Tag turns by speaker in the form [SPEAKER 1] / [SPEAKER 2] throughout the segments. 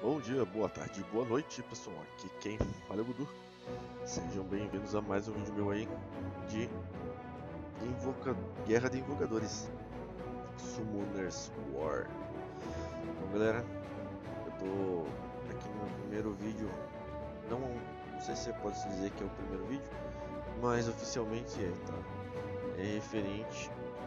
[SPEAKER 1] Bom dia, boa tarde, boa noite, pessoal. Aqui quem fala é o Gudu. Sejam bem-vindos a mais um vídeo meu aí de Guerra de Invocadores, Summoners War. Bom, galera, eu tô aqui no primeiro vídeo. Não sei se pode se dizer que é o primeiro vídeo, mas oficialmente é, tá? É referente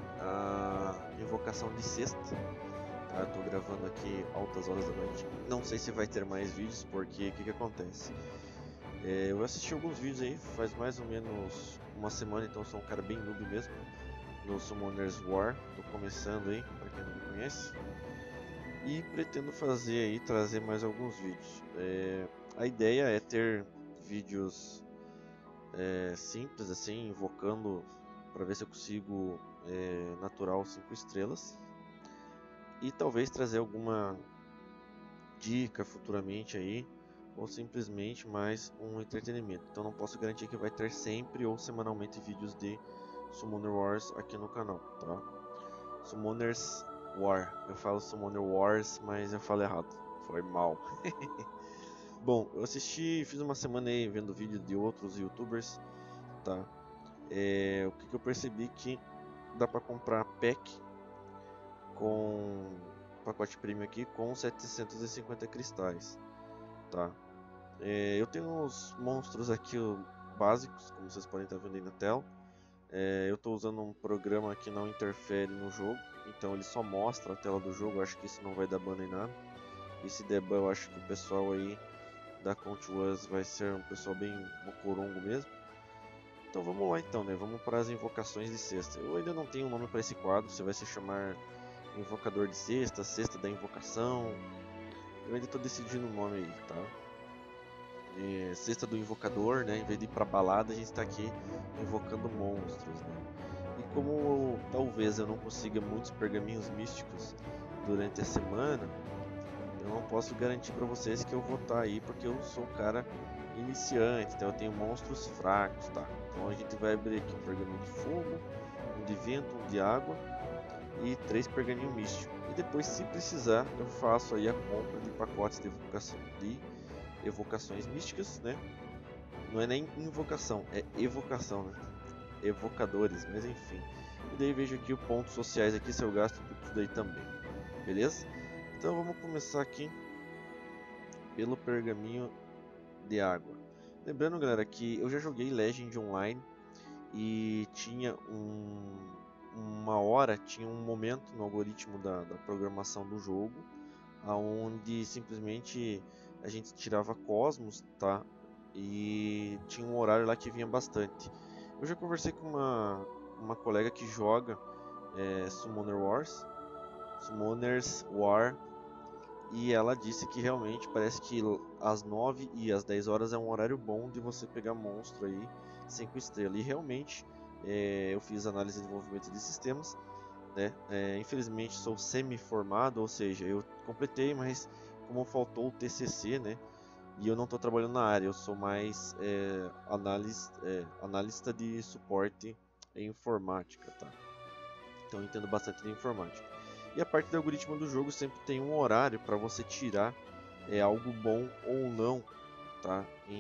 [SPEAKER 1] à invocação de sexta. Eu tô gravando aqui altas horas da noite. Não sei se vai ter mais vídeos, porque o que acontece? Eu assisti alguns vídeos aí faz mais ou menos uma semana, então sou um cara bem noob mesmo no Summoners War. Tô começando aí, para quem não me conhece. E pretendo fazer aí, trazer mais alguns vídeos. A ideia é ter vídeos simples assim, invocando para ver se eu consigo natural 5 estrelas. E talvez trazer alguma dica futuramente aí, ou simplesmente mais um entretenimento. Então não posso garantir que vai ter sempre ou semanalmente vídeos de Summoner Wars aqui no canal, tá? Summoners War, eu falo Summoner Wars, mas eu falo errado, foi mal. Bom, eu fiz uma semana aí vendo vídeos de outros youtubers, tá? O que eu percebi que dá pra comprar pack com pacote premium aqui com 750 cristais, tá? Eu tenho uns monstros aqui básicos, como vocês podem estar vendo aí na tela. Eu estou usando um programa que não interfere no jogo, então ele só mostra a tela do jogo. Eu acho que isso não vai dar ban em nada. E se der ban, eu acho que o pessoal aí da Count Was vai ser um pessoal bem mocorongo mesmo. Então vamos lá então, né? Vamos para as invocações de sexta. Eu ainda não tenho um nome para esse quadro, você vai se chamar Invocador de Sexta, Sexta da Invocação. Eu ainda estou decidindo o nome aí, tá? Sexta do Invocador, né? Em vez de ir pra balada, a gente está aqui invocando monstros, né? E como talvez eu não consiga muitos pergaminhos místicos durante a semana, eu não posso garantir para vocês que eu vou estar aí, porque eu sou um cara iniciante, então eu tenho monstros fracos, tá? Então a gente vai abrir aqui um pergaminho de fogo, um de vento, um de água e 3 pergaminhos místicos. E depois, se precisar, eu faço aí a compra de pacotes de evocações místicas, né? Não é nem invocação, é evocação, né? Evocadores, mas enfim. E daí vejo aqui os pontos sociais aqui, se eu gasto tudo aí também. Beleza? Então vamos começar aqui pelo pergaminho de água. Lembrando, galera, que eu já joguei Legend Online e tinha uma hora, tinha um momento no algoritmo da programação do jogo, aonde simplesmente a gente tirava cosmos, tá? E tinha um horário lá que vinha bastante. Eu já conversei com uma colega que joga Summoners War, e ela disse que realmente parece que às 9 e às 10 horas é um horário bom de você pegar monstro aí 5 estrelas. E realmente eu fiz análise de desenvolvimento de sistemas, né? Infelizmente sou semi-formado, ou seja, eu completei, mas como faltou o TCC, né? E eu não estou trabalhando na área, eu sou mais analista de suporte em informática, tá? Então eu entendo bastante de informática. E a parte do algoritmo do jogo sempre tem um horário para você tirar algo bom ou não, tá?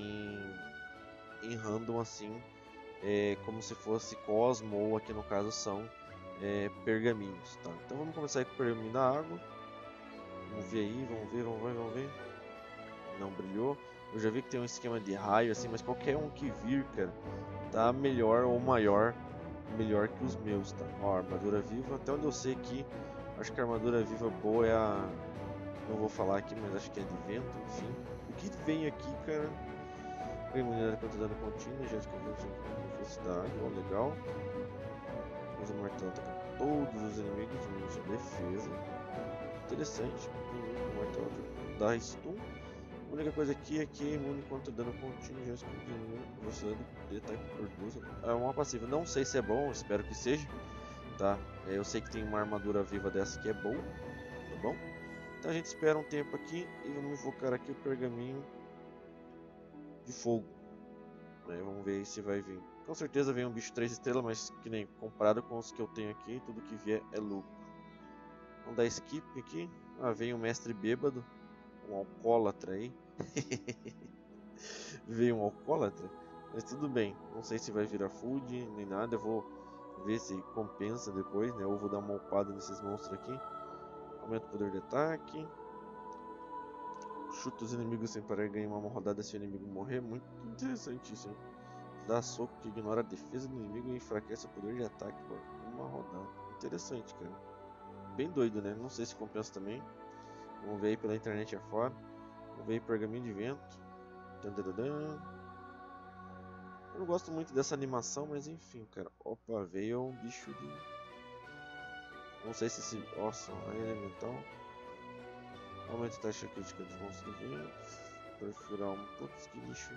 [SPEAKER 1] Em random assim, como se fosse Cosmo ou aqui no caso são pergaminhos, tá? Então vamos começar aí com o pergaminho da água. Vamos ver aí, vamos ver. Não brilhou. Eu já vi que tem um esquema de raio assim, mas qualquer um que vir, cara, tá melhor ou melhor que os meus, tá? Ó, armadura viva, até onde eu sei que acho que a armadura viva boa é a, não vou falar aqui, mas acho que é de vento, enfim. O que vem aqui, cara? Imunidade contra dano contínuo, já descobriu velocidade, ó, legal. Usa o martelo atacar todos os inimigos, usa defesa. Interessante, o martelo dá stun. A única coisa aqui é que é imune contra dano contínuo, já descobriu velocidade de ataque por 2. É uma passiva, não sei se é bom, espero que seja, tá? Eu sei que tem uma armadura viva dessa que é boa, tá bom? Então a gente espera um tempo aqui e vamos invocar aqui o pergaminho de fogo, né? Vamos ver se vai vir. Com certeza vem um bicho 3 estrelas, mas que nem comparado com os que eu tenho aqui, tudo que vier é lucro. Vamos dar skip aqui. Ah, vem o mestre bêbado. um alcoólatra aí. Veio um alcoólatra. Mas tudo bem. Não sei se vai virar food nem nada. Eu vou ver se compensa depois, né? Ou vou dar uma upada nesses monstros aqui. Aumenta o poder de ataque. Chuta os inimigos sem parar e ganha uma rodada se o inimigo morrer. Muito interessante isso, hein? Dá soco que ignora a defesa do inimigo e enfraquece o poder de ataque por uma rodada. Interessante, cara. Bem doido, né? Não sei se compensa também. Vamos ver aí pela internet afora. Vamos ver aí pergaminho de vento. Tadadadã. Eu não gosto muito dessa animação, mas enfim, cara. Opa, veio um bicho de... Não sei se esse... Nossa, é elemental. Aumenta a taxa crítica dos monstros de vento. Perfurar uma... Putz, que lixo.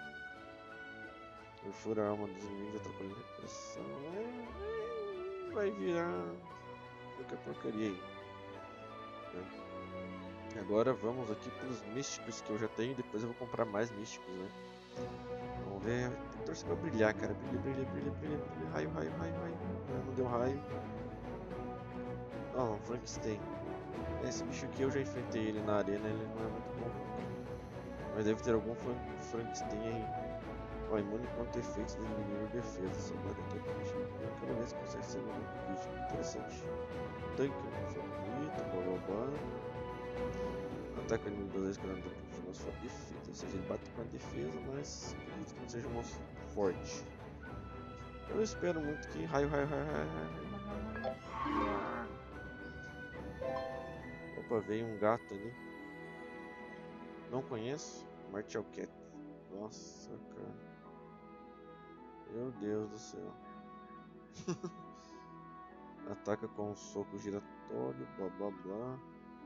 [SPEAKER 1] Perfura a alma dos inimigos atrapalhando a repressão. Vai virar qualquer porcaria aí. Agora vamos aqui para os místicos que eu já tenho. Depois eu vou comprar mais místicos, né? Vamos ver. Tem que torcer pra brilhar, cara. Brilha, brilha, brilha, brilha, brilha. Raio, raio, raio, raio. Não deu raio. Não, Frankenstein. Esse bicho aqui eu já enfrentei ele na arena. Ele não é muito bom. Mas deve ter algum Frankenstein aí. Ó, imune contra efeitos do inimigo e defesa. Soldado ataque bicho. Cada vez que consegue ser muito crítico. Interessante. Tanque, favorito, blá. Ataca o inimigo 2 vezes cada um sua defesa. Ou seja, ele bate com a defesa, mas acredito que não seja um monstro forte. Eu espero muito que raio. Opa, veio um gato ali. Não conheço. Martial Cat. Nossa, cara. Meu Deus do céu. Ataca com um soco giratório, blá.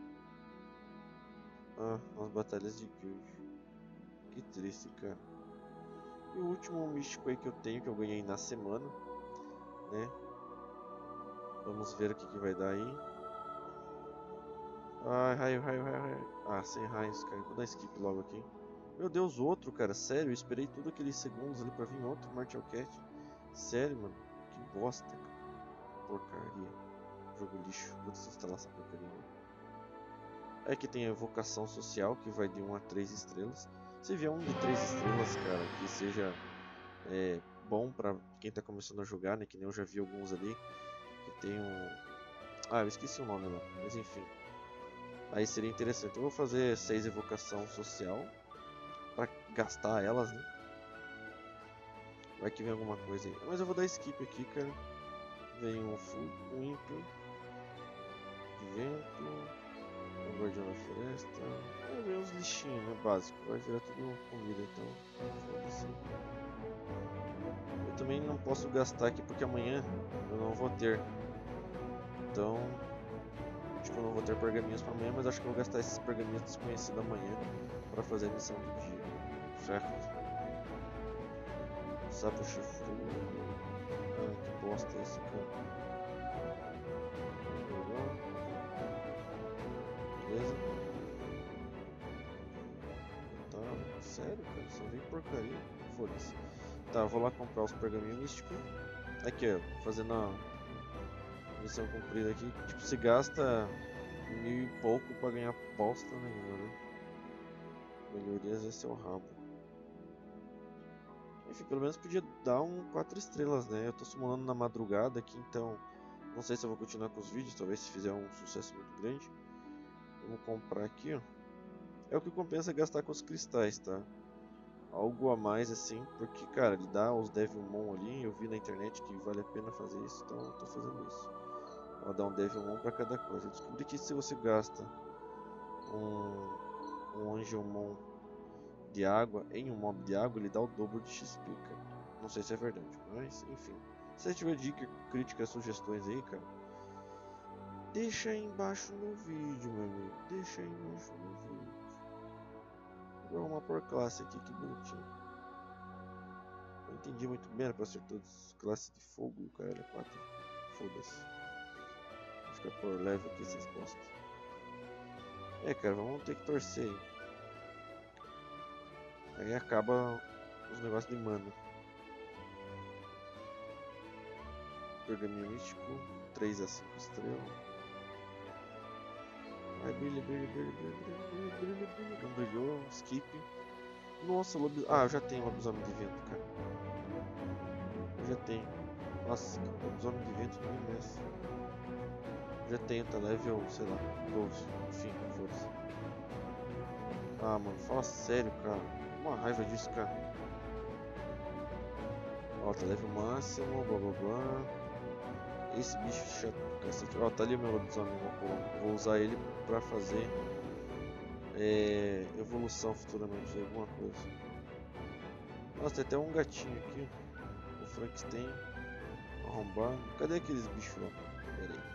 [SPEAKER 1] Ah, umas batalhas de guild. Que triste, cara. E o último místico aí que eu tenho, que eu ganhei na semana, né? Vamos ver o que vai dar aí. Ai, raio. Ah, sem raios, cara. Vou dar skip logo aqui. Meu Deus, outro, cara. Sério, eu esperei todos aqueles segundos ali pra vir outro Martial Cat. Sério, mano. Que bosta, cara. Porcaria. Jogo lixo. Vou desinstalar essa porcaria. É que tem a evocação social, que vai de 1 a 3 estrelas. Se vier um de 3 estrelas, cara, que seja bom pra quem tá começando a jogar, né? Que nem eu já vi alguns ali. Que tem um... Ah, eu esqueci o nome lá. Mas enfim. Aí seria interessante. Eu vou fazer 6 evocação social. Pra gastar elas, né? Vai que vem alguma coisa aí. Mas eu vou dar skip aqui, cara. Vem um full, um ímpio. De vento. Um guardião da floresta. Aí vem uns lixinhos, né? Básico. Vai virar tudo comida, então. Foda-se. Eu também não posso gastar aqui porque amanhã eu não vou ter. Então, tipo, eu não vou ter pergaminhos para amanhã, mas acho que eu vou gastar esses pergaminhos desconhecidos amanhã para fazer a missão do dia. Certo? Sapo chifrudo. Ah, que bosta é esse, cara. Beleza? Tá, sério, cara, só vem porcaria. Foda-se. Tá, eu vou lá comprar os pergaminhos místicos. Aqui, ó, fazendo a missão cumprida aqui. Tipo, se gasta 1000 e pouco pra ganhar bosta nenhuma, né? Melhorias é seu rabo. Enfim, pelo menos podia dar um 4 estrelas, né? Eu tô summonando na madrugada aqui, então não sei se eu vou continuar com os vídeos, talvez se fizer um sucesso muito grande. Vamos comprar aqui, ó. É o que compensa gastar com os cristais, tá? Algo a mais assim, porque, cara, ele dá os Devilmon ali, eu vi na internet que vale a pena fazer isso, então eu tô fazendo isso. Vou dar um Devilmon pra cada coisa. Eu descobri que se você gasta um Angelmon de água em um mob de água, ele dá o dobro de XP, cara. Não sei se é verdade, mas enfim. Se você tiver dica, críticas, sugestões aí, cara, deixa aí embaixo no vídeo, meu amigo. Deixa aí embaixo no vídeo. Vou arrumar por classe aqui, que bonitinho. Não entendi muito bem, era pra ser todos classe de fogo, o cara era 4. Foda-se. Vou ficar por level aqui, essas postas. Cara, vamos ter que torcer aí. Aí acaba os negócios de mana. Pergaminho místico, 3 a 5 estrelas. Vai, brilha, brilha, brilha, brilha, brilha, brilha, brilha. Não brilhou, skip. Nossa, eu já tenho lobisomem de vento, cara. Eu já tenho. Nossa, lobisomem de vento não me merece. Já tenho, tá level, sei lá, 12. Enfim, foda-se. Ah, mano, fala sério, cara. Uma raiva disso, cara. Ó, tá level máximo, blá blá blá. Esse bicho chato do cacete. Ó, tá ali o meu lobisomem. Vou usar ele pra fazer evolução futuramente de alguma coisa. Nossa, tem até um gatinho aqui. O Frankenstein. Arrombado. Cadê aqueles bichos lá? Pera aí.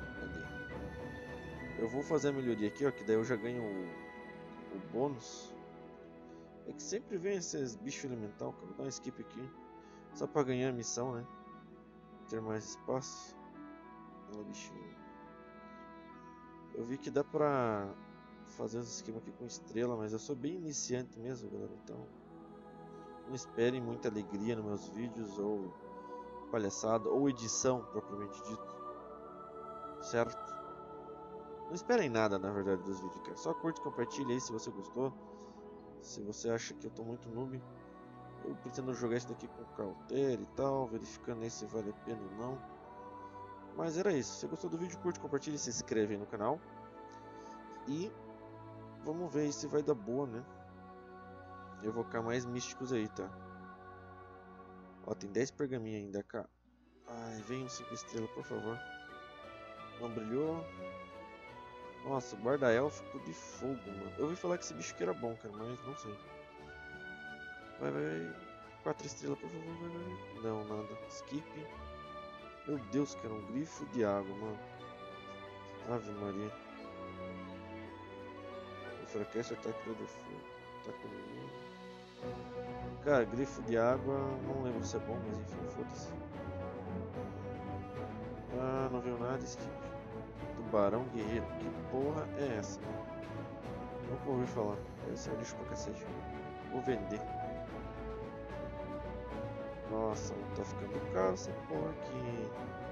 [SPEAKER 1] Cadê? Eu vou fazer a melhoria aqui, ó. Que daí eu já ganho o bônus. É que sempre vem esses bichos elemental, cara. Vou dar um skip aqui. Só pra ganhar a missão, né? Ter mais espaço. Olha, bichinho. Eu vi que dá pra fazer os esquemas aqui com estrela, mas eu sou bem iniciante mesmo, galera. Então, não esperem muita alegria nos meus vídeos, ou palhaçada, ou edição, propriamente dito. Certo? Não esperem nada, na verdade, dos vídeos, cara. Só curte e compartilha aí se você gostou. Se você acha que eu tô muito noob, eu pretendo jogar isso daqui com cautela e tal, verificando aí se vale a pena ou não. Mas era isso. Se você gostou do vídeo, curte, compartilha e se inscreve aí no canal. E vamos ver se vai dar boa, né? Eu vou ficar mais místicos aí, tá? Ó, tem 10 pergaminhos ainda, cara. Ai, vem um 5 estrelas, por favor. Não brilhou. Nossa, guarda-élfico de fogo, mano. Eu ouvi falar que esse bicho aqui era bom, cara, mas não sei. Vai, vai, vai. 4 estrelas, por favor, vai, vai. Não, nada. Skip. Meu Deus, cara, um grifo de água, mano. Ave Maria. Enfraquece o ataque do fogo. Ataque inimigo. Cara, grifo de água, não lembro se é bom, mas enfim, foda-se. Ah, não viu nada, skip. Tubarão guerreiro, que porra é essa, mano? Nunca ouvi falar. Esse é lixo pra cacete. Vou vender. Nossa, não tá ficando caro essa porra aqui.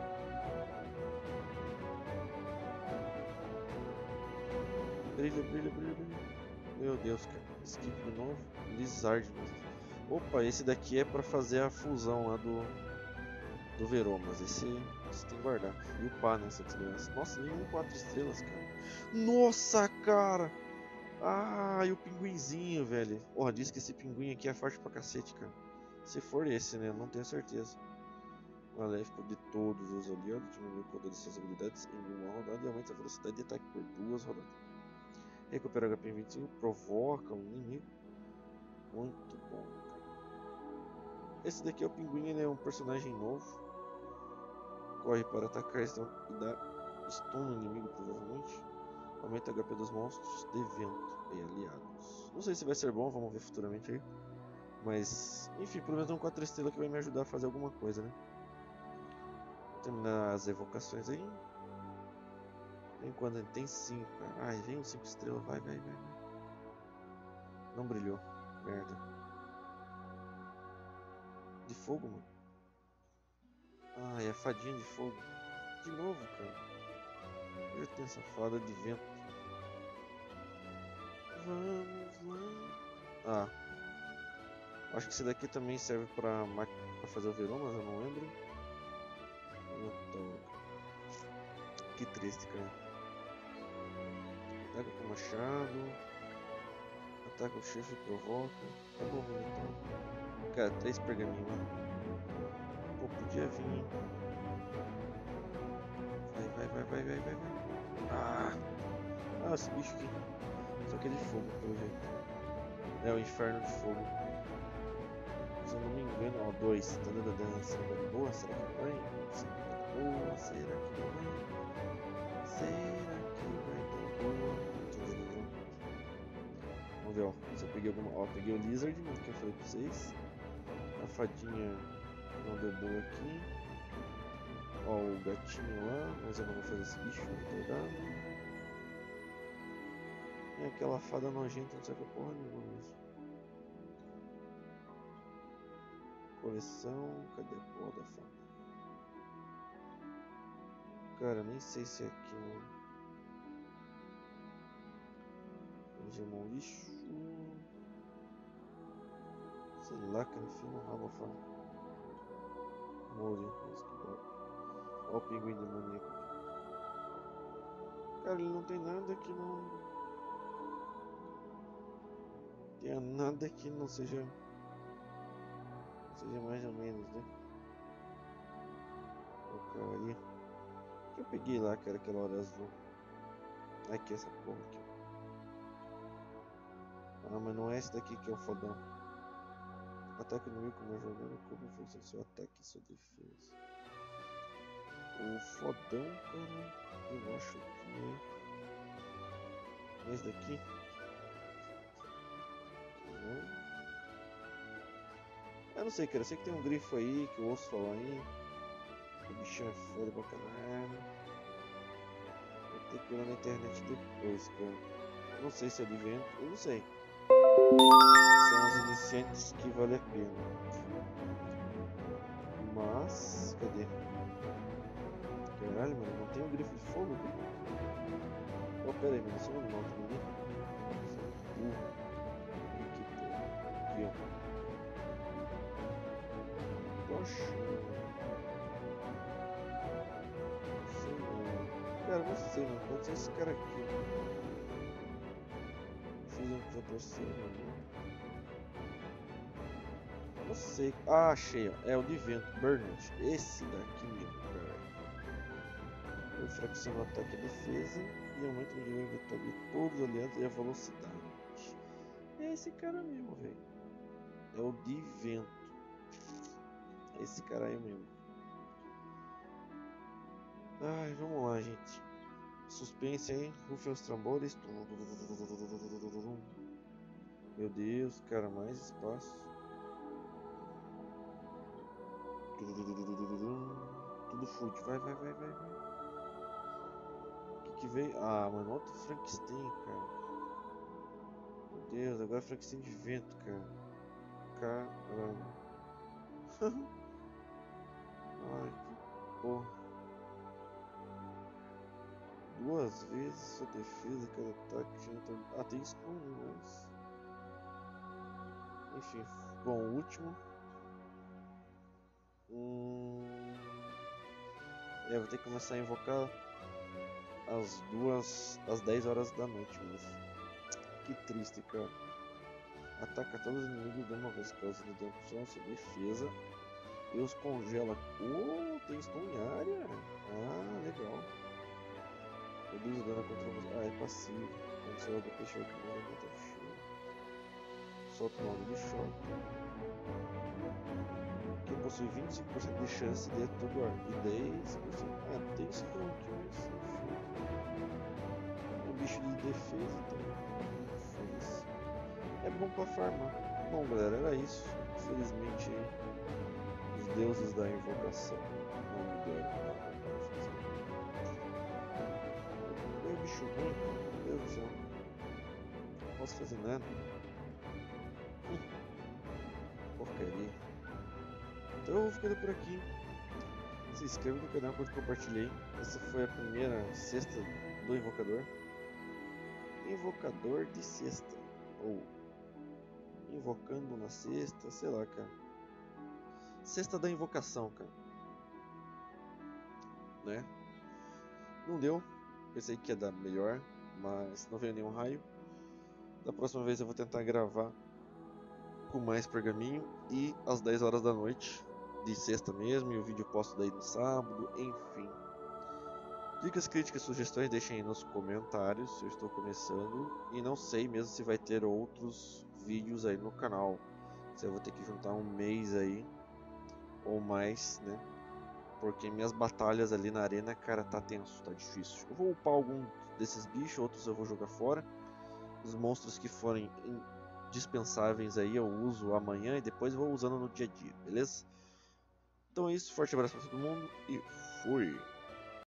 [SPEAKER 1] Brilha, brilha, brilha, brilha. Meu Deus, cara. Skip de novo. Lizard mesmo. Opa, esse daqui é pra fazer a fusão lá do Veromas. Esse tem que guardar. E upar nessa desgraça. Nossa, nenhum 4 estrelas, cara. Nossa, cara! Ah, e o pinguinzinho, velho. Porra, diz que esse pinguim aqui é forte pra cacete, cara. Se for esse, né? Eu não tenho certeza. Maléfico de todos os aliados. Diminui o poder de suas habilidades em uma rodada e aumenta a velocidade de ataque por 2 rodadas. Recupera HP em 25. Provoca um inimigo. Muito bom, cara. Esse daqui é o pinguim, ele é um personagem novo. Corre para atacar e dá stun no inimigo, provavelmente. Aumenta o HP dos monstros de vento e aliados. Não sei se vai ser bom, vamos ver futuramente aí. Mas, enfim, pelo menos um 4 estrelas que vai me ajudar a fazer alguma coisa, né? Vou terminar as evocações aí. Enquanto ele tem 5, cara. Ai, vem um 5 estrelas, vai, vai, vai. Não brilhou, merda. De fogo, mano. Ai, a fadinha de fogo. De novo, cara. Eu já tenho essa fada de vento. Vamos lá. Ah, acho que esse daqui também serve pra fazer o verão, mas eu não lembro. Então, que triste, cara. Ataca com machado. Ataca o chefe e provoca. Tá bom, então. Cara, 3 pergaminhos, mano. Pô, podia vir, hein? Vai, vai, vai, vai, vai, vai, vai. Ah, esse bicho aqui. Só que é de fogo, pelo jeito. É o inferno de fogo. Se eu não me engano, ó, 2. Será que vai boa? Será que vai? Será que vai boa? Será que vai? Será que vai dar boa? Vamos ver, ó. Se eu peguei alguma. Ó, peguei o Lizard, que eu falei pra vocês. A fadinha não deu boa aqui. Ó, o gatinho lá. Mas eu não vou fazer esse bicho retardado. E aquela fada nojenta, não serve pra porra nenhuma mesmo. Coleção, cadê a porra da fada? Cara, nem sei se é aqui, mano. Digimon lixo. Sei lá, cara, enfim, no rabo fora. Mori, mas que dó. Ó o pinguim demoníaco aqui. Cara, ele não tem nada que não... Tenha nada que não seja... Seja mais ou menos, né? Porcaria. Que eu peguei lá, cara, aquela hora azul. Aqui, essa porra aqui. Ah, mas não é esse daqui que é o fodão. Ataque inimigo como jogando, como força seu ataque e sua defesa. O fodão, cara, eu acho que é esse daqui. Não. Eu não sei, cara. Eu sei que tem um grifo aí que eu ouço falar aí. O bichão é foda pra caralho. Vou ter que olhar na internet depois, cara. Eu não sei se é de vento, eu não sei. São os iniciantes que vale a pena. Mas, cadê? Caralho, mano, não tem um grifo de fogo aqui? Oh, pera aí, mano, só um animal também. Aqui, porra. Aqui, ó. Poxa. Não sei, mano. Cara, não sei, mano. Pode ser esse cara aqui. Fiz um desaparecer, mano. Não sei. Ah, achei, ó. É o de vento. Burnett. Esse daqui mesmo, cara. Eu fracciono o ataque e a defesa e aumento o nível de vitória de todos os aliados e a velocidade. É esse cara mesmo, velho. É o de vento. É esse cara aí mesmo. Ai, vamos lá, gente. Suspense aí. Rufem os tambores. Meu Deus, cara, mais espaço. Tudo fute. Vai, vai, vai, vai, vai. O que veio? Ah, mano, outro Frankenstein, cara. Meu Deus, agora Frankenstein de vento, cara. Caramba. Ai, que porra. 2 vezes sua defesa, cada ataque. Ah, tem isso com mas... Enfim, bom, o último. Vou ter que começar a invocar às 10 horas da noite mesmo. Que triste, cara. Ataca todos os inimigos de uma vez, causa de dano só sua defesa. E os congela. Oh, tem stun em área? Ah, legal. Reduz o dano contra você. Ah, é passivo. Quando você roda peixe, vai comer uma gota cheia. Solta o modo de choque. Que possui 25% de chance de atuar. E 10%. Ah, tem stun aqui, mas enfim. É um bicho de defesa, então. Foda-se. É bom pra farmar. Bom, galera, era isso. Infelizmente, os deuses da invocação não me deram nada para fazer. Meu bicho ruim, meu Deus do céu. Não posso fazer nada. Porcaria. Então eu vou ficando por aqui. Se inscreva no canal, curta e compartilhei. Essa foi a primeira cesta do invocador. Invocador de cesta. Ou invocando na cesta, sei lá, cara. Cesta da invocação, cara. Né? Não deu. Pensei que ia dar melhor, mas não veio nenhum raio. Da próxima vez eu vou tentar gravar com mais pergaminho e às 10 horas da noite, de sexta mesmo, e o vídeo posto daí no sábado, enfim. Dicas, críticas, sugestões deixem aí nos comentários, eu estou começando e não sei mesmo se vai ter outros vídeos aí no canal. Se eu vou ter que juntar um mês aí ou mais, né? Porque minhas batalhas ali na arena, cara, tá tenso, tá difícil. Eu vou upar algum desses bichos, outros eu vou jogar fora. Os monstros que forem indispensáveis aí eu uso amanhã e depois vou usando no dia a dia, beleza? Então é isso, forte abraço pra todo mundo e fui!